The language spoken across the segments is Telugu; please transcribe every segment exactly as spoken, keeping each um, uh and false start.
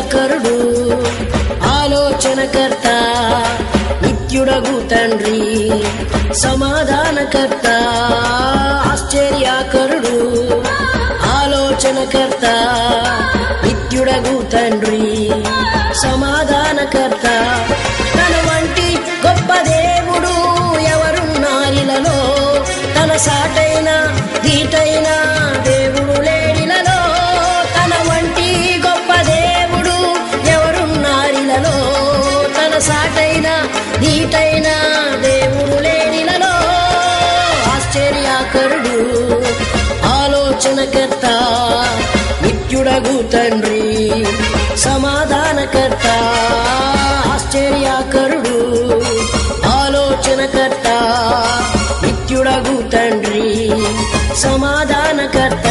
ఆశ్చర్యకరుడు ఆలోచనకర్త నిత్యుడగు తండ్రి సమాధానకర్త ఆశ్చర్యకరుడు ఆలోచనకర్త నిత్యుడగు తండ్రి సమాధానకర్త తన వంటి గొప్ప దేవుడు ఎవరున్నారిలలో తన సాటైన ధీటైన దేవుడు లేడిలలో తన వంటి గొప్ప దేవుడు ఎవరున్నారిలలో తన సాటైన ధీటైన దేవుడు లేడిలలో ఆశ్చర్యకరుడు ఆలోచనకర్త నిత్యుడగు తండ్రి సమాధానకర్త ఆశ్చర్యకరుడు ఆలోచనకర్త నిత్యుడగు తండ్రి సమాధానకర్త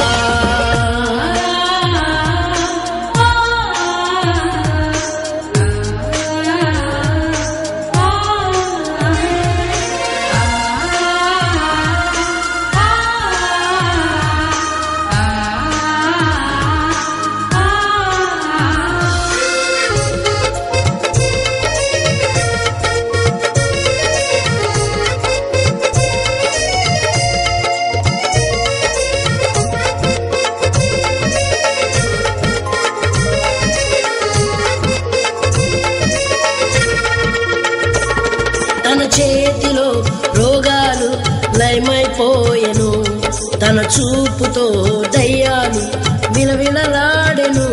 చేతిలో రోగాలు లయమైపోయెను తన చూపుతో దయ్యాలు విలవిలలాడెను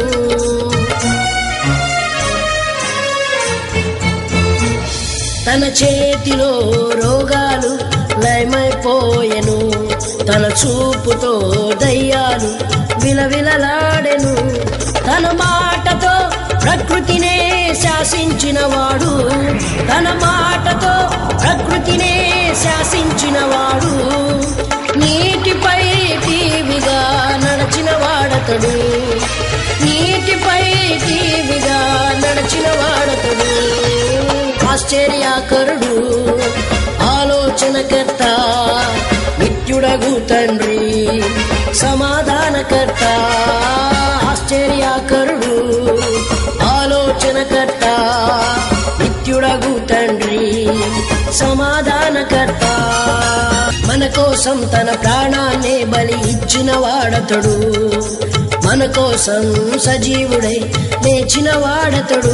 తన చేతిలో రోగాలు లయమైపోయెను తన చూపుతో దయ్యాలు విలవిలలాడెను తన మాటతో ప్రకృతినే శాసించినవాడు తన మాటతో ప్రకృతినే శాసించినవాడు నీటిపై టీవిగా నడచిన వాడతడు నీటిపై టీవిగా నడచిన వాడతడు ఆశ్చర్యకరుడు ఆలోచనకర్త నిత్యుడగు తండ్రి సమాధానకర్త ఆశ్చర్యకరుడు ఆలోచనకర్త నిత్యుడగు తండ్రి సమాధానకర్త మన కోసం తన ప్రాణాన్నే బలి ఇచ్చిన వాడతడు మన కోసం సజీవుడై లేచిన వాడతడు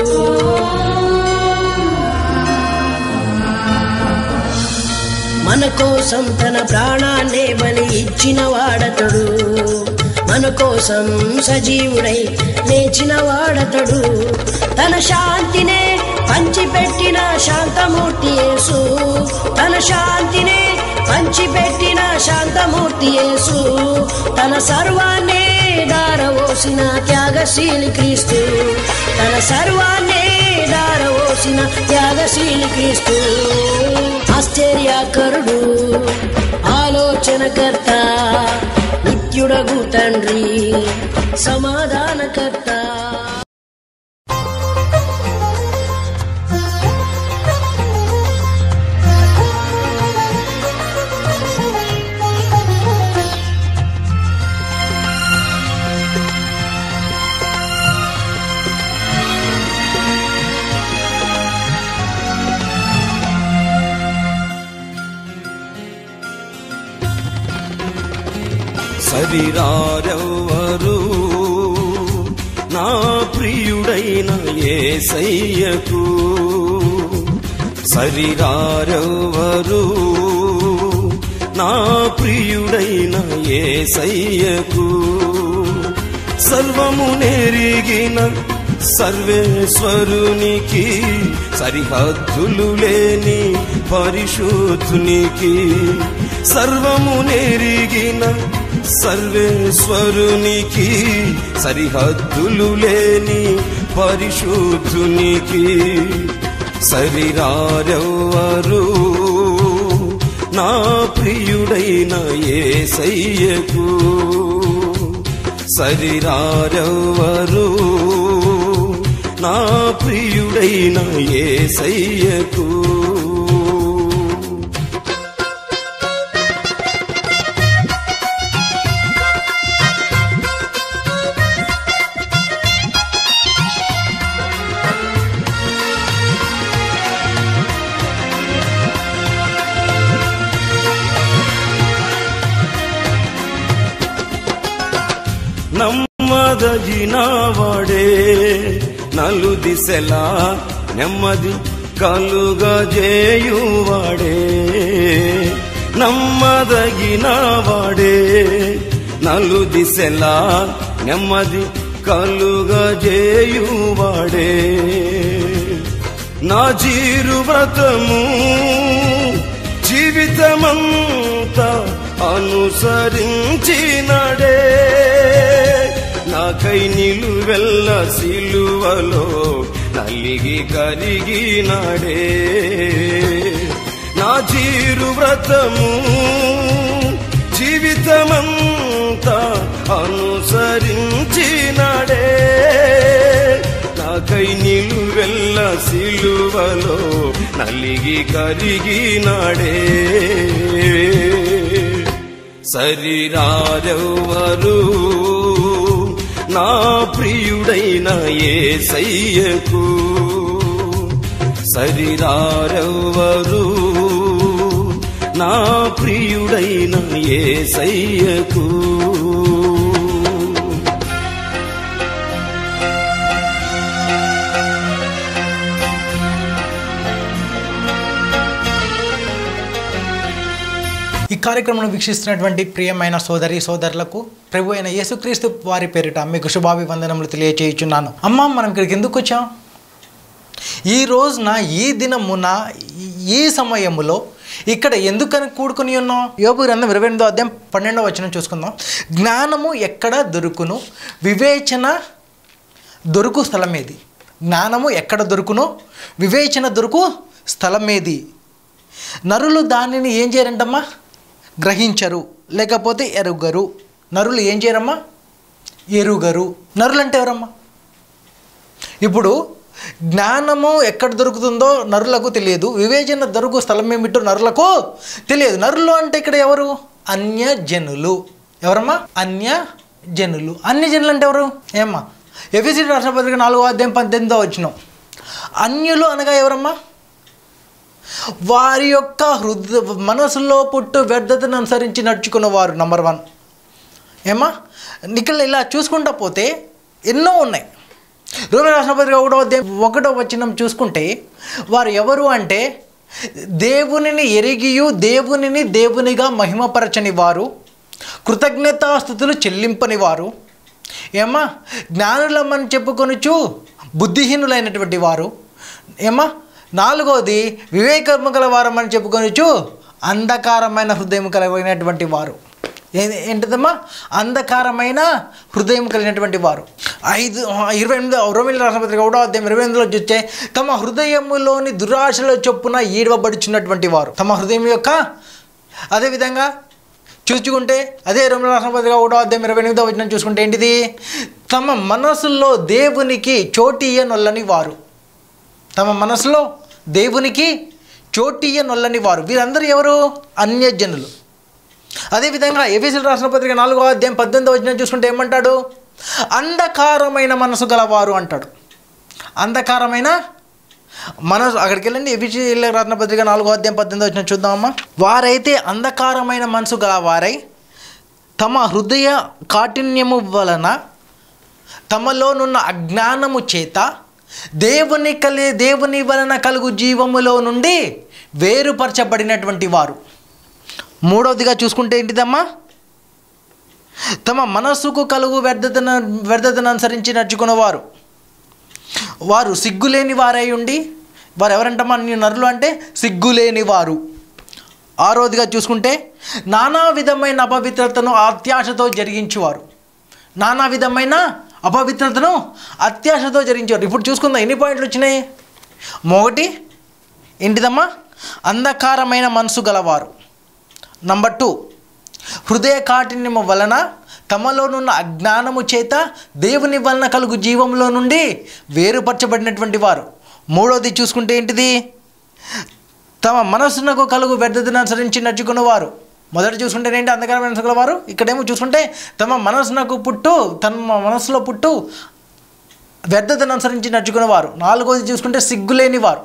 మన కోసం తన ప్రాణాన్నే బలి ఇచ్చిన వాడతడు మన కోసం సజీవుడై లేచిన వాడతడు తన శాంతినే పంచిపెట్టిన శాంతమూర్తి యేసు తన శాంతినే పంచిపెట్టిన శాంతమూర్తి యేసు తన సర్వాన్నే దారవోసిన త్యాగశీలి క్రీస్తు తన సర్వాన్నే దారవోసిన త్యాగశీలి క్రీస్తు ఆశ్చర్యకరుడు ఆలోచనకర్త నిత్యుడగు తండ్రి సమాధానకర్త సరిరారెవ్వరు నా ప్రియుడైన యేసయ్యకు సరిరారెవ్వరు నా ప్రియుడైన యేసయ్యకు సర్వము నెరిగిన సర్వేశ్వరునికి సరిహద్దులు లేని పరిశుద్ధునికి సర్వము నెరిగిన సర్వేశ్వరునికి సరిహద్దులు లేని పరిశుద్ధునికి సరిరారెవ్వరు నా ప్రియుడైన యేసయ్యకు సరిరారెవ్వరు నా ప్రియుడైన యేసయ్యకు నమ్మదగిన వాడే నలు దిశలా నెమ్మది కలుగజేయువాడే నమ్మదగిన వాడే నలు దిశలా నెమ్మది కలుగజేయువాడే నా జీరు వ్రతము జీవితమంతా అనుసరించినడే నాకై నిలువెల్ల సిలువలో నలిగి కరిగినడే నా జీరు వ్రతము జీవితమంతా అనుసరించినడే నాకై నిలువెల్ల సిలువలో నలిగి కరిగినడే సరిరారెవ్వరు నా ప్రియుడైన యేసయ్యకు సరిరారెవ్వరు నా ప్రియుడైన యేసయ్యకు ఈ కార్యక్రమం వీక్షిస్తున్నటువంటి ప్రియమైన సోదరి సోదరులకు ప్రభు అయిన యేసుక్రీస్తు వారి పేరిట మీకు శుభాభివందనములు తెలియచేయుచున్నాను. అమ్మ, మనం ఇక్కడికి ఎందుకు వచ్చాం? ఈ రోజున ఈ దినమున ఈ సమయములో ఇక్కడ ఎందుకని కూడుకుని ఉన్నాం? యోబు గ్రంథం ఇరవై ఎనిమిదో అధ్యాయం పన్నెండవ వచనం చూసుకుందాం. జ్ఞానము ఎక్కడ దొరుకును, వివేచన దొరుకు స్థలమేది. జ్ఞానము ఎక్కడ దొరుకును, వివేచన దొరుకు స్థలమేది. నరులు దానిని ఏం చేయరంటమ్మా? గ్రహించరు, లేకపోతే ఎరుగరు. నరులు ఏం చేయరమ్మా? ఎరుగరు. నరులు అంటే ఎవరమ్మా? ఇప్పుడు జ్ఞానము ఎక్కడ దొరుకుతుందో నరులకు తెలియదు, వివేచన దొరుకు స్థలం ఏమిటో నరులకు తెలియదు. నరులు అంటే ఇక్కడ ఎవరు? అన్యజనులు. ఎవరమ్మా? అన్యజనులు. అన్యజనులు అంటే ఎవరు? ఏమ్మా? ఎఫెసీ రాసిన పత్రిక నాలుగో అధ్యాయం పద్దెనిమిదో వచనం. అన్యులు అనగా ఎవరమ్మా? వారి యొక్క హృదయ మనసులో పుట్టు వ్యర్థతను అనుసరించి నడుచుకున్నవారు. Number one. ఏమా? ఇక్కడ ఇలా చూసుకుంటా పోతే ఎన్నో ఉన్నాయి. రోమీ రాసిన పత్రిక ఒకటో అధ్యాయం ఒకటో వచనం చూసుకుంటే వారు ఎవరు అంటే దేవునిని ఎరిగియు దేవునిని దేవునిగా మహిమపరచని వారు, కృతజ్ఞతాస్తుతులు చెల్లింపని వారు. ఏమా? జ్ఞానులమని చెప్పుకొనుచు బుద్ధిహీనులైనటువంటి వారు. ఏమా? నాలుగోది వివేకము గల వారమని చెప్పుకొనుచు అంధకారమైన హృదయం కలిగినటువంటి వారు. ఏంటిదమ్మా? అంధకారమైన హృదయం కలిగినటువంటి వారు. ఐదు ఇరవై ఎనిమిది రోమీయుల రాసిన పత్రిక ఒకటో అధ్యాయం ఇరవై ఎనిమిదిలో చూస్తే తమ హృదయములోని దురాశల చొప్పున ఈడవబడుచున్నటువంటి వారు. తమ హృదయం యొక్క అదేవిధంగా చూసుకుంటే అదే రోమీయుల రాసిన పత్రిక ఒకటో అధ్యాయం ఇరవై ఎనిమిదో వచనం చూసుకుంటే ఏంటిది? తమ మనసుల్లో దేవునికి చోటియ్యనొల్లని వారు. తమ మనసులో దేవునికి చోటియ్యనొల్లని వారు. వీరందరూ ఎవరు? అన్యజనులు. అదేవిధంగా ఎఫెసీయుల రాసిన పత్రిక నాలుగో అధ్యాయం పద్దెనిమిదో వచనం చూసుకుంటే ఏమంటాడు? అంధకారమైన మనసు గలవారు అంటాడు. అంధకారమైన మనసు. అక్కడికి వెళ్ళండి, ఎఫెసీయుల రాసిన పత్రిక నాలుగో అధ్యాయం పద్దెనిమిదో వచనం చూద్దామమ్మా. వారైతే అంధకారమైన మనసు గలవారై తమ హృదయ కాఠిన్యము వలన తమలోనున్న అజ్ఞానము చేత దేవుని కలి దేవుని వలన కలుగు జీవములో నుండి వేరుపరచబడినటువంటి వారు. మూడవదిగా చూసుకుంటే ఏంటిదమ్మా? తమ మనస్సుకు కలుగు వ్యర్థతను వ్యర్థతను అనుసరించి నడుచుకున్నవారు. వారు సిగ్గులేని వారై ఉండి, వారు ఎవరంటమ్మా? నీ నరులు అంటే సిగ్గులేని వారు. ఆరోదిగా చూసుకుంటే నానా విధమైన అపవిత్రతను అత్యాశతో జరిగించేవారు. నానా విధమైన అపవిత్రతను అత్యాశతో జరిగించారు. ఇప్పుడు చూసుకుందాం ఎన్ని పాయింట్లు వచ్చినాయి. మొదటి ఏంటిదమ్మా? అంధకారమైన మనసు గలవారు. నంబర్ టూ, హృదయ కాఠిన్యము వలన తమలోనున్న అజ్ఞానము చేత దేవుని వలన కలుగు జీవంలో నుండి వేరుపరచబడినటువంటి వారు. మూడోది చూసుకుంటే ఏంటిది? తమ మనస్సునకు కలుగు వ్యర్థతను అనుసరించి నడుచుకున్నవారు. మొదటి చూసుకుంటే ఏంటి? అంధకారమైన మనసు గలవారు. ఇక్కడేమో చూసుకుంటే తమ మనస్సునకు పుట్టు తమ మనసులో పుట్టు వ్యర్థతను అనుసరించి నడుచుకునేవారు. నాలుగోది చూసుకుంటే సిగ్గులేని వారు.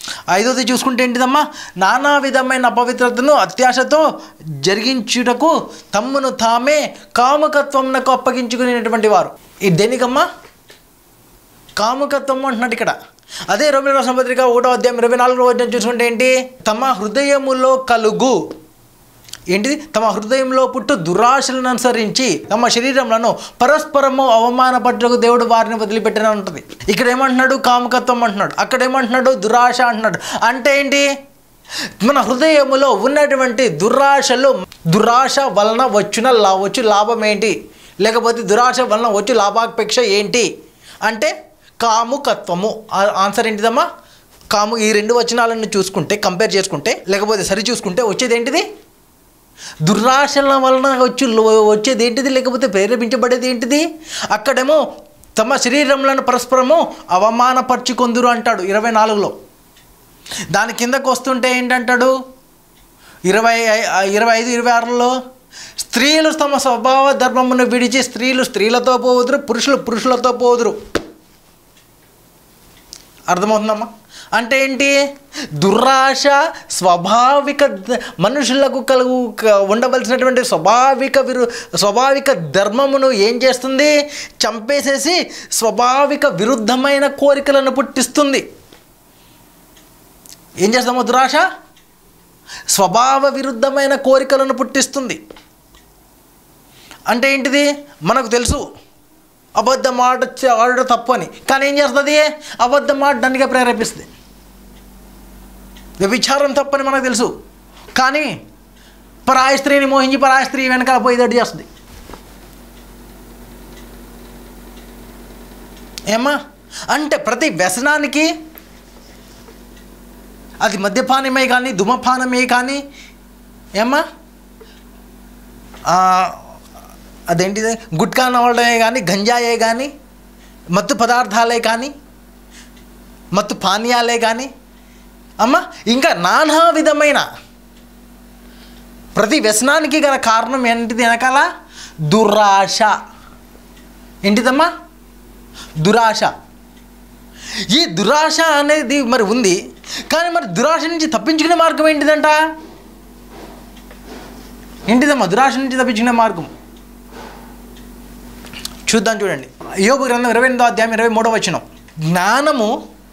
ఐదోది చూసుకుంటే ఏంటిదమ్మా, నానా విధమైన అపవిత్రతను అత్యాశతో జరిగించుటకు తమ్మును తామే కాముకత్వంనకు అప్పగించుకునేటువంటి వారు. ఇది దేనికమ్మా? కాముకత్వం అంటున్నాడు ఇక్కడ. అదే రోమియోల రాసిన పత్రిక ఒకటో అధ్యాయం ఇరవై నాలుగో వచనం చూసుకుంటే ఏంటి, తమ హృదయములో కలుగు ఏంటిది, తమ హృదయంలో పుట్టు దురాశలను అనుసరించి తమ శరీరములను పరస్పరము అవమానపరచుటకు దేవుడు వారిని వదిలిపెట్టిన ఉంటుంది. ఇక్కడ ఏమంటున్నాడు? కాముకత్వం అంటున్నాడు. అక్కడ ఏమంటున్నాడు? దురాశ అంటున్నాడు. అంటే ఏంటి? మన హృదయములో ఉన్నటువంటి దురాశలు, దురాశ వలన వచ్చిన లా వచ్చు లాభం ఏంటి, లేకపోతే దురాశ వలన వచ్చి లాభాపేక్ష ఏంటి అంటే కాముకత్వము. ఆన్సర్ ఏంటిదమ్మా? కాము. ఈ రెండు వచనాలను చూసుకుంటే, కంపేర్ చేసుకుంటే, లేకపోతే సరి చూసుకుంటే వచ్చేది ఏంటిది? దురాశల వలన వచ్చి వచ్చేది ఏంటిది, లేకపోతే ప్రేరేపించబడేది ఏంటిది? అక్కడేమో తమ శరీరములను పరస్పరము అవమానపరుచుకొందురు అంటాడు ఇరవై నాలుగులో. దాని కిందకు వస్తుంటే ఏంటంటాడు ఇరవై ఇరవై ఐదు ఇరవై ఆరులో, స్త్రీలు తమ స్వభావ ధర్మమును విడిచి స్త్రీలు స్త్రీలతో పోదురు, పురుషులు పురుషులతో పోదురు. అర్థమవుతుందమ్మా? అంటే ఏంటి? దురాశ స్వాభావిక మనుషులకు కలుగు ఉండవలసినటువంటి స్వాభావిక విరు స్వాభావిక ధర్మమును ఏం చేస్తుంది? చంపేసేసి స్వాభావిక విరుద్ధమైన కోరికలను పుట్టిస్తుంది. ఏం చేస్తామో దురాశ? స్వభావ విరుద్ధమైన కోరికలను పుట్టిస్తుంది. అంటే ఏంటిది? మనకు తెలుసు అబద్ధం ఆడ ఆడడం తప్పు అని, కానీ ఏం చేస్తుంది? అబద్ధం ఆడడానికి ప్రేరేపిస్తుంది. వ్యభిచారం తప్పని మనకు తెలుసు, కానీ పరాయి స్త్రీని మోహించి పరాయి స్త్రీ వెనకాల పోయేటట్టు చేస్తుంది. ఏమ్మా? అంటే ప్రతి వ్యసనానికి, అది మద్యపానమే కానీ ధూమపానమే కానీ, ఏమ్మా అదేంటిది గుట్కా నవలమే కానీ, గంజాయే కానీ, మత్తు పదార్థాలే కానీ, మత్తు పానీయాలే కానీ, అమ్మ ఇంకా నానా విధమైన ప్రతి వ్యసనానికి గల కారణం ఏంటిది? వెనకాల దురాశ. ఏంటిదమ్మా? దురాశ. ఈ దురాశ అనేది మరి ఉంది, కానీ మరి దురాశ నుంచి తప్పించుకునే మార్గం ఏంటిదంట? ఏంటిదమ్మా దురాశ నుంచి తప్పించుకునే మార్గం? చూద్దాం, చూడండి. యోబు గ్రంథం ఇరవై ఎనిమిదో అధ్యాయం ఇరవై మూడో వచనం. జ్ఞానము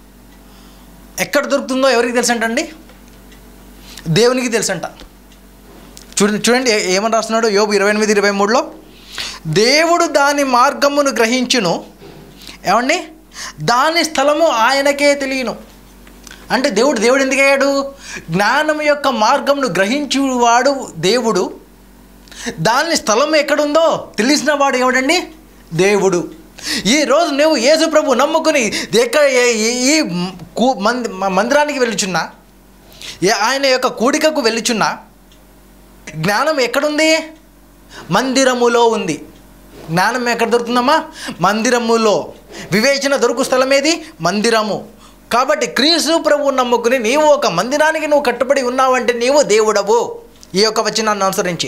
ఎక్కడ దొరుకుతుందో ఎవరికి తెలుసంటండి? దేవునికి తెలుసంట. చూడండి చూడండి ఏమని రాస్తున్నాడు యోబు ఇరవై ఎనిమిది ఇరవై మూడులో, దేవుడు దాని మార్గమును గ్రహించును, ఏమండి దాని స్థలము ఆయనకే తెలియను. అంటే దేవుడు దేవుడు ఎందుకు అయ్యాడు? జ్ఞానం యొక్క మార్గమును గ్రహించువాడు దేవుడు. దాని స్థలం ఎక్కడుందో తెలిసిన వాడు ఎవడండి? దేవుడు. ఈరోజు నువ్వు యేసు ప్రభు నమ్ముకుని ఎక్కడ ఈ మందిరానికి వెళ్ళుచున్నా, ఆయన యొక్క కూడికకు వెళ్ళుచున్నా, జ్ఞానం ఎక్కడుంది? మందిరములో ఉంది. జ్ఞానం ఎక్కడ దొరుకుతుందమ్మా? మందిరములో. వివేచన దొరుకు స్థలం ఏది? మందిరము. కాబట్టి క్రీస్తు ప్రభు నమ్ముకుని నీవు ఒక మందిరానికి నువ్వు కట్టుబడి ఉన్నావంటే నీవు దేవుడవు. ఈ యొక్క వచనాన్ని అనుసరించి.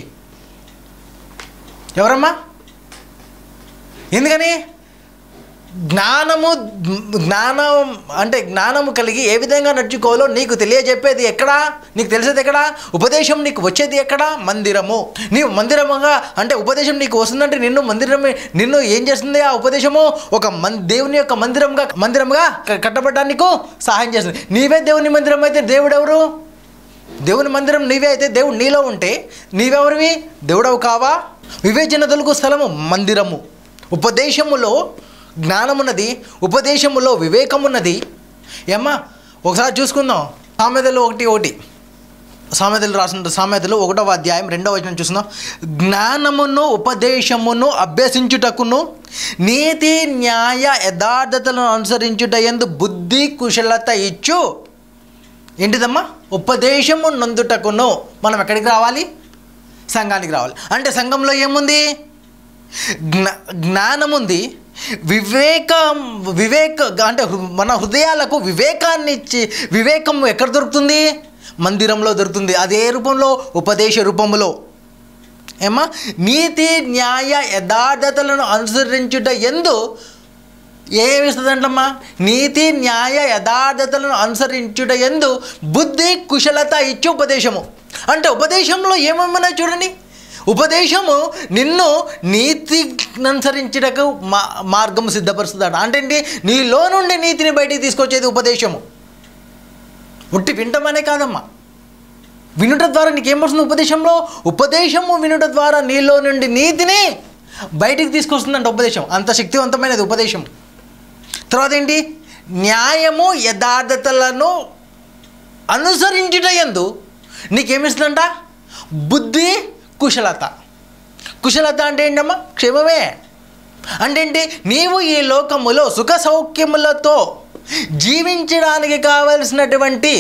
ఎవరమ్మా? ఎందుకని? జ్ఞానము జ్ఞానం అంటే జ్ఞానము కలిగి ఏ విధంగా నడుచుకోవాలో నీకు తెలియజెప్పేది ఎక్కడా? నీకు తెలిసేది ఎక్కడా? ఉపదేశం నీకు వచ్చేది ఎక్కడా? మందిరము. నీవు మందిరముగా అంటే ఉపదేశం నీకు వస్తుందంటే నిన్ను మందిరమే నిన్ను ఏం చేస్తుంది? ఆ ఉపదేశము ఒక మన్ దేవుని యొక్క మందిరంగా మందిరంగా కట్టబడడానికి సహాయం చేస్తుంది. నీవే దేవుని మందిరం అయితే దేవుడు ఎవరు? దేవుని మందిరం నీవే అయితే దేవుడు నీలో ఉంటే నీవెవరివి? దేవుడవు కావా? వివేచన తొలుగు స్థలము మందిరము. ఉపదేశములో జ్ఞానమున్నది, ఉపదేశములో వివేకమున్నది. ఏమ్మా ఒకసారి చూసుకుందాం. సామెతలు ఒకటి ఒకటి సామెతలు రాసిన సామెతలు ఒకటవ అధ్యాయం రెండవ వచనం చూస్తున్నాం. జ్ఞానమును ఉపదేశమును అభ్యసించుటకును నీతి న్యాయ యథార్థతలను అనుసరించుట యందు బుద్ధి కుశలత ఇచ్చు. ఏంటిదమ్మా? ఉపదేశము నందుటకును మనం ఎక్కడికి రావాలి? సంఘానికి రావాలి. అంటే సంఘంలో ఏముంది? జ్ఞా జ్ఞానం ఉంది, వివేకం వివేక అంటే మన హృదయాలకు వివేకాన్ని ఇచ్చి, వివేకం ఎక్కడ దొరుకుతుంది? మందిరంలో దొరుకుతుంది. అదే రూపంలో, ఉపదేశ రూపంలో. ఏమా? నీతి న్యాయ యథార్థతలను అనుసరించుట యందు ఏమిస్తుందంటమ్మా? నీతి న్యాయ యథార్థతలను అనుసరించుట యందు బుద్ధి కుశలత ఇచ్చి ఉపదేశము. అంటే ఉపదేశంలో ఏమేమన్నా చూడండి, ఉపదేశము నిన్ను నీతి అనుసరించుటకు మా మార్గము సిద్ధపరుస్తుందట. అంటే ఏంటి? నీలో నుండి నీతిని బయటికి తీసుకొచ్చేది ఉపదేశము. ఉట్టి వింటమనే కాదమ్మా, వినుట ద్వారా నీకేమొస్తుంది? ఉపదేశంలో ఉపదేశము వినుట ద్వారా నీలో నుండి నీతిని బయటికి తీసుకొస్తుందంట ఉపదేశం. అంత శక్తివంతమైనది ఉపదేశం. తర్వాత ఏంటి? న్యాయము యథార్థతలను అనుసరించుట యందు నీకేమిస్తుందంట? బుద్ధి కుశలత. కుశలత అంటే ఏంటమ్మా? క్షేమమే. అంటే ఏంటి? నీవు ఈ లోకములో సుఖ సౌఖ్యములతో జీవించడానికి కావలసినటువంటి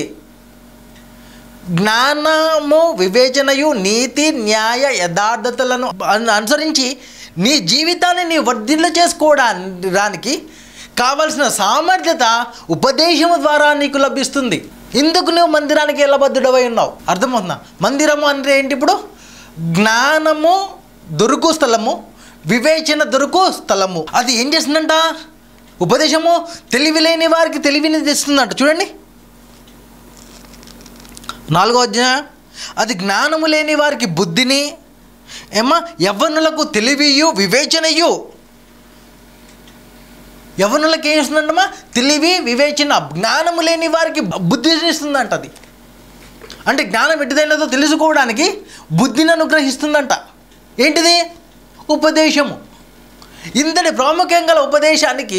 జ్ఞానము వివేచనయు నీతి న్యాయ యథార్థతలను అనుసరించి నీ జీవితాన్ని నీ వర్ధిల్ల చేసుకోవడానికి కావలసిన సామర్థ్యత ఉపదేశము ద్వారా నీకు లభిస్తుంది. ఇందుకు నువ్వు మందిరానికి ఎల్లబద్ధుడవై ఉన్నావు. అర్థమవుతుందా? మందిరము అంటే ఏంటి? ఇప్పుడు జ్ఞానము దొరుకు స్థలము, వివేచన దొరుకు స్థలము. అది ఏం చేస్తుందంట? ఉపదేశము తెలివి లేని వారికి తెలివిని తెస్తుందంట. చూడండి నాలుగో అధ్యాయం. అది జ్ఞానము లేని వారికి బుద్ధిని, ఏమా యవ్వనులకు తెలివియు వివేచనయు. యవ్వనులకు ఏం ఇస్తుందంటమ్మా? తెలివి వివేచన. జ్ఞానము లేని వారికి బుద్ధిని ఇస్తుందంట. అది అంటే జ్ఞానం ఎటుదైనదో తెలుసుకోవడానికి బుద్ధిని అనుగ్రహిస్తుందంట. ఏంటిది? ఉపదేశము. ఇంతటి ప్రాముఖ్యం గల ఉపదేశానికి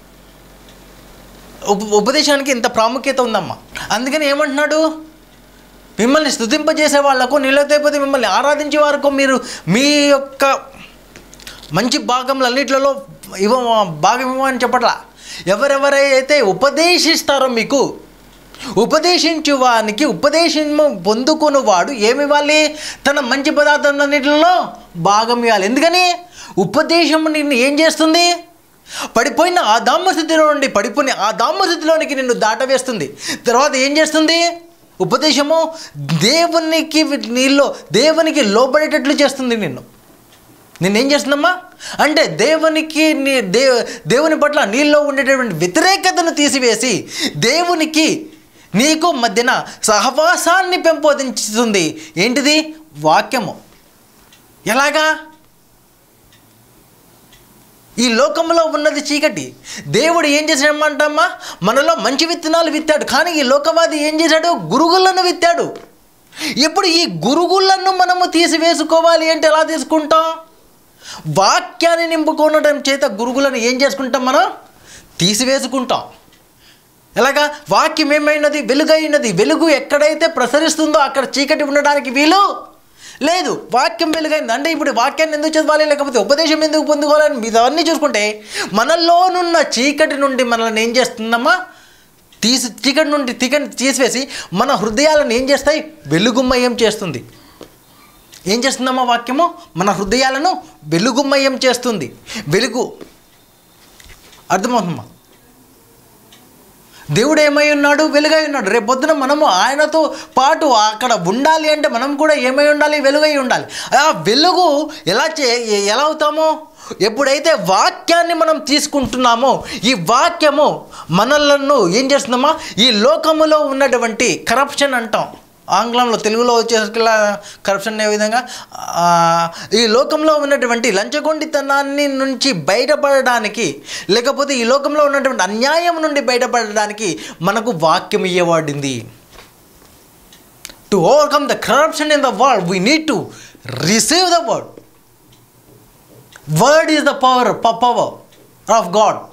ఉప ఉపదేశానికి ఇంత ప్రాముఖ్యత ఉందమ్మా. అందుకని ఏమంటున్నాడు? మిమ్మల్ని స్తుతింపజేసే వాళ్ళకు, నిలతైపోతే మిమ్మల్ని ఆరాధించే వారికి మీరు మీ యొక్క మంచి భాగములన్నిట్లలో ఇవ్వ భాగం ఇవ్వమని చెప్పట్లా. ఎవరెవరైతే ఉపదేశిస్తారో మీకు, ఉపదేశించువానికి ఉపదేశము పొందుకునేవాడు ఏమివ్వాలి? తన మంచి పదార్థాలన్నింటిలో భాగం ఇవ్వాలి. ఎందుకని? ఉపదేశము నిన్ను ఏం చేస్తుంది? పడిపోయిన ఆ దామస్థితిలో నుండి పడిపోయిన ఆ దామస్థితిలోనికి నిన్ను దాటవేస్తుంది. తర్వాత ఏం చేస్తుంది? ఉపదేశము దేవునికి నీలో దేవునికి లోబడేటట్లు చేస్తుంది. నిన్ను నిన్నేం చేస్తుందమ్మా? అంటే దేవునికి నీ దే దేవుని పట్ల నీలో ఉండేటటువంటి వ్యతిరేకతను తీసివేసి దేవునికి నీకు మధ్యన సహవాసాన్ని పెంపొందించుతుంది. ఏంటిది? వాక్యము. ఎలాగా? ఈ లోకంలో ఉన్నది చీకటి. దేవుడు ఏం చేశాడమంటమ్మా? మనలో మంచి విత్తనాలు విత్తాడు. కానీ ఈ లోకవాది ఏం చేశాడు? గురుగులను విత్తాడు. ఇప్పుడు ఈ గురుగులను మనము తీసివేసుకోవాలి అంటే ఎలా తీసుకుంటాం? వాక్యాన్ని నింపుకోవడం చేత గురుగులను ఏం చేసుకుంటాం? మనం తీసివేసుకుంటాం. ఎలాగా? వాక్యం ఏమైనది? వెలుగైనది. వెలుగు ఎక్కడైతే ప్రసరిస్తుందో అక్కడ చీకటి ఉండడానికి వీలు లేదు. వాక్యం వెలుగైంది అంటే ఇప్పుడు వాక్యాన్ని ఎందుకు చదవాలి, లేకపోతే ఉపదేశం ఎందుకు పొందుకోవాలని మీరు అవన్నీ చూసుకుంటే మనలోనున్న చీకటి నుండి మనల్ని ఏం చేస్తుందమ్మా? తీసి చీకటి నుండి చీకటి తీసివేసి మన హృదయాలను ఏం చేస్తాయి? వెలుగుమయం చేస్తుంది. ఏం చేస్తుందమ్మా వాక్యము? మన హృదయాలను వెలుగుమయం చేస్తుంది. వెలుగు అర్థమవుతుందమ్మా? దేవుడు ఏమై ఉన్నాడు? వెలుగై ఉన్నాడు. రేపు పొద్దున మనము ఆయనతో పాటు అక్కడ ఉండాలి అంటే మనం కూడా ఏమై ఉండాలి? వెలుగై ఉండాలి. ఆ వెలుగు ఎలా చే ఎలా అవుతామో? ఎప్పుడైతే వాక్యాన్ని మనం తీసుకుంటున్నామో ఈ వాక్యము మనలను ఏం చేస్తుందమ్మా? ఈ లోకములో ఉన్నటువంటి కరప్షన్ అంటాం ఆంగ్లంలో, తెలుగులో వచ్చేసరికి కరప్షన్ ఏ విధంగా ఈ లోకంలో ఉన్నటువంటి లంచగొండితనాన్ని నుంచి బయటపడడానికి, లేకపోతే ఈ లోకంలో ఉన్నటువంటి అన్యాయం నుండి బయటపడడానికి మనకు వాక్యం ఇవ్వబడింది. To overcome the corruption in the world we need to receive the word. Word is the power power of God.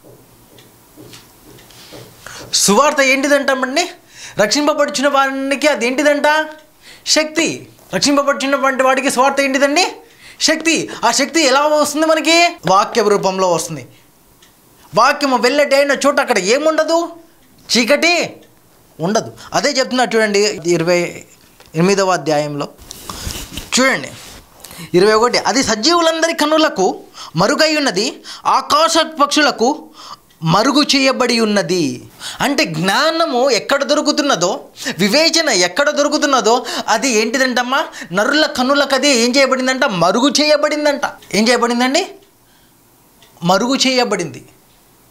సువార్త ఏంటిదంటామండి? రక్షింపబడుచున్న వారికి అది ఏంటిదంట? శక్తి. రక్షింపబడుచున్నటువంటి వాడికి స్వార్థ ఏంటిదండి? శక్తి. ఆ శక్తి ఎలా వస్తుంది మనకి? వాక్య రూపంలో వస్తుంది. వాక్యము వెళ్ళటైన చోట అక్కడ ఏముండదు? చీకటి ఉండదు. అదే చెప్తున్నారు చూడండి ఇరవై ఎనిమిదవ అధ్యాయంలో చూడండి ఇరవై ఒకటి. అది సజీవులందరి కనులకు మరుగై ఉన్నది, ఆకాశ పక్షులకు మరుగు చేయబడి ఉన్నది. అంటే జ్ఞానము ఎక్కడ దొరుకుతున్నదో, వివేచన ఎక్కడ దొరుకుతున్నదో అది ఏంటిదంటమ్మా? నరుల కనులకు అది ఏం చేయబడిందంట? మరుగు చేయబడిందంట. ఏం చేయబడిందండి? మరుగు చేయబడింది.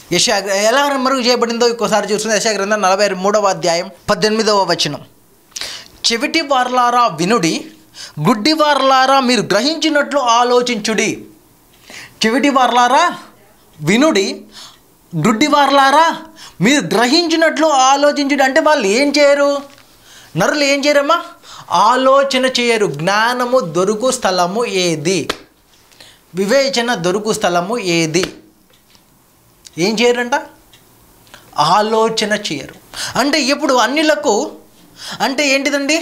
యెషయా ఎలా మరుగు చేయబడిందో ఇంకోసారి చూస్తుంది. యెషయా గ్రంథం నలభై మూడవ అధ్యాయం పద్దెనిమిదవ వచనం. చెవిటి వారలారా వినుడి, గుడ్డి వారలారా మీరు గ్రహించినట్లు ఆలోచించుడి. చెవిటి వారలారా వినుడి, గుడ్డి వారలారా మీరు గ్రహించినట్లు ఆలోచించుడి. అంటే వాళ్ళు ఏం చేయరు? నరులు ఏం చేయరమ్మా? ఆలోచన చేయరు. జ్ఞానము దొరుకు స్థలము ఏది? వివేచన దొరుకు స్థలము ఏది? ఏం చేయరంట? ఆలోచన చేయరు. అంటే ఇప్పుడు అన్యులకు అంటే ఏంటిదండి?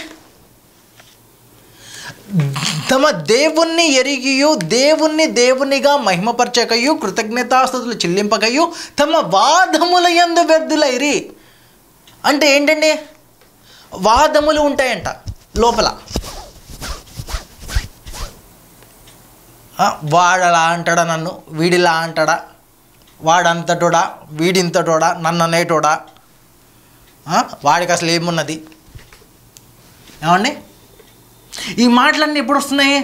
తమ దేవుణ్ణి ఎరిగియు దేవుణ్ణి దేవునిగా మహిమపరచకయు కృతజ్ఞతాస్తుతులు చెల్లింపకయు తమ వాదముల యందు వ్యర్థులైరి. అంటే ఏంటండి? వాదములు ఉంటాయంట లోపల. వాడలా అంటాడా, నన్ను వీడిలా అంటాడా, వాడంతటోడా వీడింతటోడా, నన్ను అనేటోడా, వాడికి అసలు ఏమున్నది? ఏమండి? ఈ మాటలన్నీ ఎప్పుడు వస్తున్నాయి?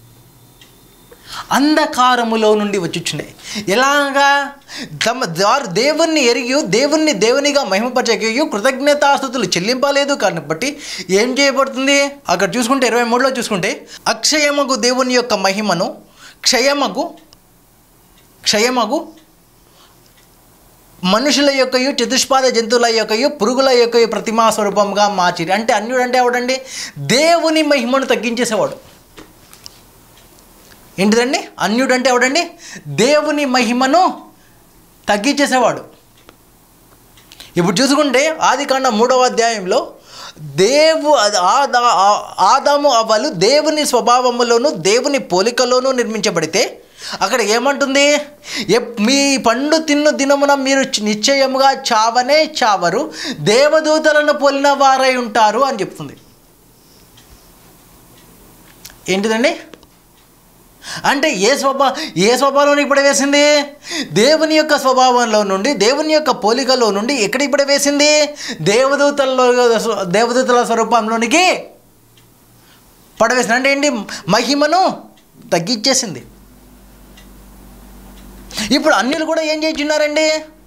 అంధకారములో నుండి వచ్చినాయి. ఎలాగా? తమ వారు దేవుణ్ణి ఎరిగి దేవుణ్ణి దేవునిగా మహిమపరచకయు కృతజ్ఞతాస్తుతులు చెల్లింపలేదు కాబట్టి ఏం చేయబడుతుంది? అక్కడ చూసుకుంటే ఇరవై మూడులో చూసుకుంటే అక్షయమగు దేవుని యొక్క మహిమను క్షయమగు క్షయమగు మనుషుల యొక్కయు చతుష్పాద జంతువుల యొక్కయు పురుగుల యొక్కయు ప్రతిమా స్వరూపంగా మార్చిరి. అంటే అన్యుడు అంటే ఎవడండి? దేవుని మహిమను తగ్గించేసేవాడు. ఏంటిదండి? అన్యుడు అంటే ఎవడండి? దేవుని మహిమను తగ్గించేసేవాడు. ఇప్పుడు చూసుకుంటే ఆదికాండం మూడవ అధ్యాయంలో దేవు ఆదా ఆదాము అవ్వలు దేవుని స్వభావములోను దేవుని పోలికలోనూ నిర్మించబడితే అక్కడ ఏమంటుంది? మీ పండు తిన్ను దినమున మీరు నిశ్చయముగా చావనే చావరు, దేవదూతలను పోలిన వారై ఉంటారు అని చెప్తుంది. ఏంటిదండి? అంటే ఏ స్వభావ ఏ స్వభావంలోనికి పడవేసింది? దేవుని యొక్క స్వభావంలో నుండి దేవుని యొక్క పోలికలో నుండి ఎక్కడికి పడవేసింది? దేవదూతల్లో దేవదూతల స్వరూపంలోనికి పడవేసింది. అంటే ఏంటి? మహిమను తగ్గించేసింది. ఇప్పుడు అన్యులు కూడా ఏం చేస్తున్నారండి?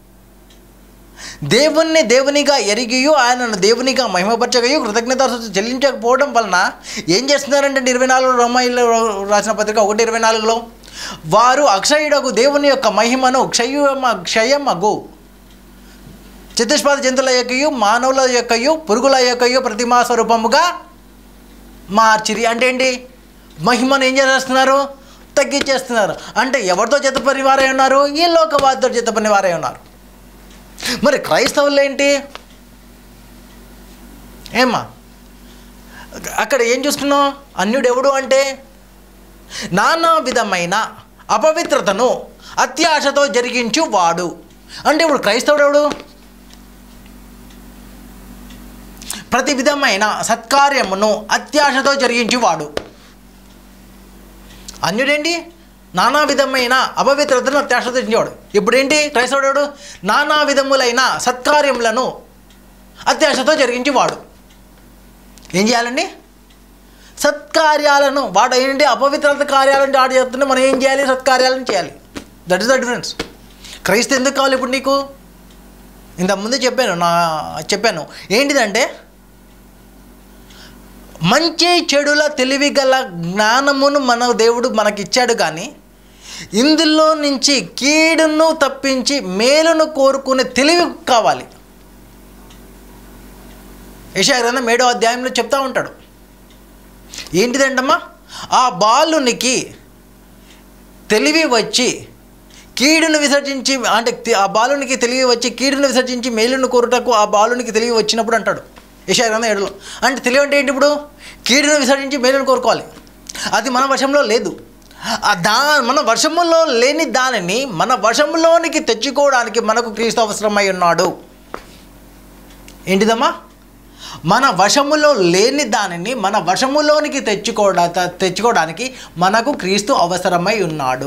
దేవుణ్ణి దేవునిగా ఎరిగియు ఆయనను దేవునిగా మహిమపరచగయు కృతజ్ఞత చెల్లించకపోవడం వలన ఏం చేస్తున్నారంటే ఇరవై నాలుగు రోమాయిలో రాసిన పత్రిక ఒకటి ఇరవై నాలుగులో వారు అక్షయుడకు దేవుని యొక్క మహిమను క్షయమ క్షయమగు చతుష్పాద జంతువుల యొక్కయు మానవుల యొక్కయు పురుగుల యొక్కయు ప్రతిమా స్వరూపముగా మార్చిరి. అంటే ఏంటి? మహిమను ఏం చేస్తున్నారు? తగ్గించేస్తున్నారు. అంటే ఎవరితో జతపని వారై ఉన్నారు? ఈ లోకవాదితో జతపని వారై ఉన్నారు. మరి క్రైస్తవులు ఏంటి? ఏమ్మా అక్కడ ఏం చూస్తున్నావు? అన్యుడు ఎవడు అంటే నానా విధమైన అపవిత్రతను అత్యాశతో జరిగించు వాడు. అంటే ఇప్పుడు క్రైస్తవుడు ఎవడు? ప్రతి విధమైన సత్కార్యమును అత్యాశతో జరిగించువాడు. అన్యుడేంటి? నానా విధమైన అపవిత్రతను అత్యాశతో జరిగించేవాడు. ఇప్పుడేంటి? క్రైస్తవుడు నానా విధములైన సత్కార్యములను అత్యాశతో జరిగించేవాడు. ఏం చేయాలండి? సత్కార్యాలను. వాడు ఏంటి? అపవిత్రత కార్యాలను ఆడు చేస్తుంటే మనం ఏం చేయాలి? సత్కార్యాలను చేయాలి. That is the difference. క్రైస్తవు ఎందుకు కావాలి ఇప్పుడు నీకు? ఇంతకుముందే చెప్పాను నా చెప్పాను ఏంటిదంటే మంచి చెడుల తెలివి గల జ్ఞానమును మన దేవుడు మనకిచ్చాడు. కానీ ఇందులో నుంచి కీడును తప్పించి మేలును కోరుకునే తెలివి కావాలి. యెషయా గ్రంథం ఏడో అధ్యాయంలో చెప్తా ఉంటాడు. ఏంటిదంటమ్మా? ఆ బాలునికి తెలివి వచ్చి కీడును విసర్జించి అంటే ఆ బాలునికి తెలివి వచ్చి కీడును విసర్జించి మేలును కోరుటకు ఆ బాలునికి తెలివి వచ్చినప్పుడు అంటాడు యెషయా గ్రంథం ఏడులో. అంటే తెలివి అంటే ఏంటి? ఇప్పుడు కీడును విసర్జించి మేలును కోరుకోవాలి. అది మన వశంలో లేదు. దా మన వశములో లేని దానిని మన వశంలోనికి తెచ్చుకోవడానికి మనకు క్రీస్తు అవసరమై ఉన్నాడు. ఏంటిదమ్మా? మన వశములో లేని దానిని మన వశములోనికి తెచ్చుకోవడా తెచ్చుకోవడానికి మనకు క్రీస్తు అవసరమై ఉన్నాడు.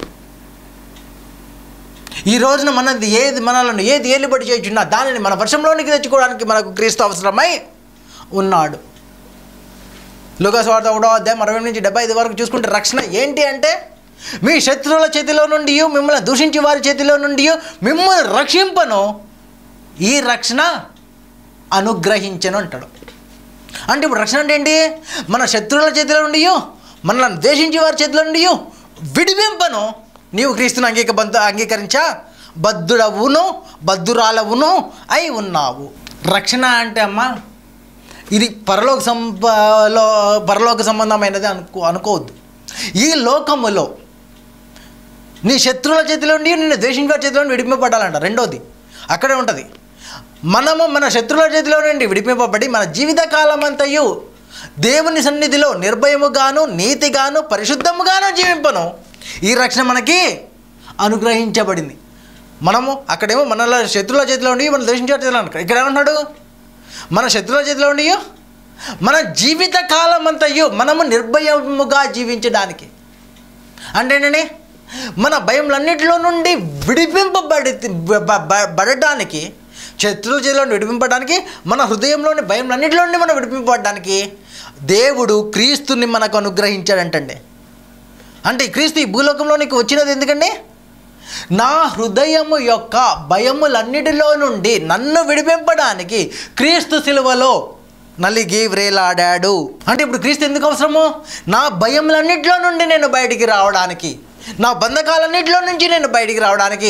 ఈ రోజున మనది ఏది మనలను ఏది ఏలుబడి చేయుచున్నా దానిని మన వశంలోనికి తెచ్చుకోవడానికి మనకు క్రీస్తు అవసరమై ఉన్నాడు. లూకా సువార్త ఒకటో అధ్యాయం అరవై నుంచి డెబ్బై ఐదు వరకు చూసుకుంటే రక్షణ ఏంటి అంటే మీ శత్రువుల చేతిలో నుండి మిమ్మల్ని దూషించి వారి చేతిలో నుండి మిమ్మల్ని రక్షింపను ఈ రక్షణ అనుగ్రహించను అంటాడు. అంటే ఇప్పుడు రక్షణ అంటే ఏంటి? మన శత్రువుల చేతిలో నుండి మనల్ని ద్వేషించి వారి చేతిలో నుండి విడిపింపను నీవు క్రీస్తుని అంగీక బంధు అంగీకరించా బద్ధుడవును బద్ధురాలవును అయి ఉన్నావు. రక్షణ అంటే అమ్మ ఇది పరలోక సంపలో పరలోక సంబంధమైనది అనుకో అనుకోవద్దు. ఈ లోకములో నీ శత్రువుల చేతిలో ఉండి నిన్ను ద్వేషించే వారి చేతిలో విడిపింపబడాలంట. రెండోది అక్కడే ఉంటుంది. మనము మన శత్రువుల చేతిలో నుండి విడిపింపబడి మన జీవితకాలం అంతయు దేవుని సన్నిధిలో నిర్భయముగాను నీతిగాను పరిశుద్ధముగాను జీవింపను ఈ రక్షణ మనకి అనుగ్రహించబడింది. మనము అక్కడేమో మన శత్రువుల చేతిలో ఉండి మన ద్వేషించే వారి చేతిలో అనుకో. ఇక్కడ ఏమంటున్నాడు? మన శత్రువుల చేతిలో ఉండి మన జీవితకాలం అంతయు మనము నిర్భయముగా జీవించడానికి అంటే ఏంటండి? మన భయములన్నిటిలో నుండి విడిపింపబడి బడడానికి శత్రువుల చేతిలో విడిపింపడానికి మన హృదయంలోని భయములన్నిటిలో నుండి మనం విడిపింపబడడానికి దేవుడు క్రీస్తుని మనకు అనుగ్రహించాడంటండి. అంటే క్రీస్తు ఈ భూలోకంలోనికి వచ్చినది ఎందుకండి? నా హృదయము యొక్క భయములన్నిటిలో నుండి నన్ను విడిపింపడానికి క్రీస్తు సిలువలో నలిగి వ్రేలాడాడు. అంటే ఇప్పుడు క్రీస్తు ఎందుకు అవసరము? నా భయములన్నిటిలో నుండి నేను బయటికి రావడానికి, నా బంధకాలన్నిటిలో నుంచి నేను బయటికి రావడానికి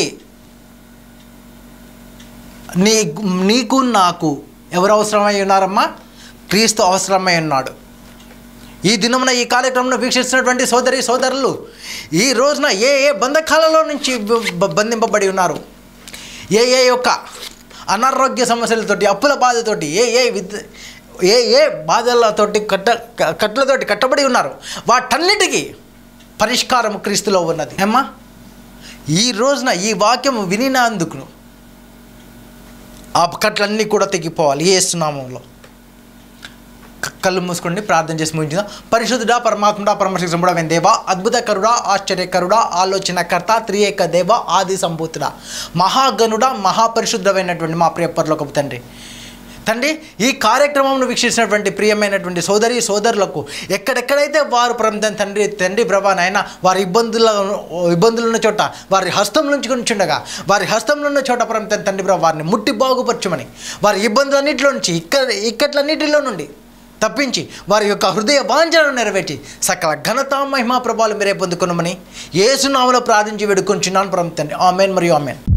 నీ నీకు నాకు ఎవరు అవసరమై ఉన్నారమ్మా? క్రీస్తు అవసరమై ఉన్నాడు. ఈ దినమున ఈ కార్యక్రమంలో వీక్షిస్తున్నటువంటి సోదరి సోదరులు ఈ రోజున ఏ ఏ బంధకాలలో నుంచి బంధింపబడి ఉన్నారు, ఏ ఏ యొక్క అనారోగ్య సమస్యలతోటి, అప్పుల బాధతోటి, ఏ ఏ విద్ ఏ ఏ బాధలతోటి కట్ట కట్లతోటి కట్టబడి ఉన్నారు, వాటన్నిటికీ పరిష్కారం క్రీస్తులో ఉన్నది. ఏమ్మా ఈ రోజున ఈ వాక్యము వినినందుకు ఆ కట్లన్నీ కూడా తెగిపోవాలి యేసు నామములో. కళ్ళు మూసుకోండి, ప్రార్థన చేసి ముగించుదాం. పరిశుద్ధుడా పరమాత్ముడా పరమశిక్షముడా వెన్ దేవా, అద్భుతకరుడా ఆశ్చర్యకరుడా ఆలోచనకర్త త్రియేక దేవ ఆది సంభూతుడా మహాగణుడా మహాపరిశుద్ధమైనటువంటి మా ప్రియ పరలోకపు తండ్రి తండ్రి ఈ కార్యక్రమంను వీక్షించినటువంటి ప్రియమైనటువంటి సోదరి సోదరులకు ఎక్కడెక్కడైతే వారు ప్రాంతం తండ్రి తండ్రి ప్రభా నాయన వారి ఇబ్బందుల ఇబ్బందులున్న చోట వారి హస్తం నుంచి ఉంచుండగా వారి హస్తంలో ఉన్న చోట ప్రాంతం తండ్రి ప్రభా వారిని ముట్టి బాగుపరచమని, వారి ఇబ్బందులన్నింటిలో నుంచి ఇక్కడ ఇక్కట్లన్నిటిలో నుండి తప్పించి వారి యొక్క హృదయ వాంఛనను నెరవేర్చి సకల ఘనత మహిమా ప్రభావాలు మీరే పొందుకున్నామని యేసు నామములో ప్రార్థించి వేడుకొంచున్నాను పరమ తండ్రి. ఆమేన్ మరియు ఆమేన్.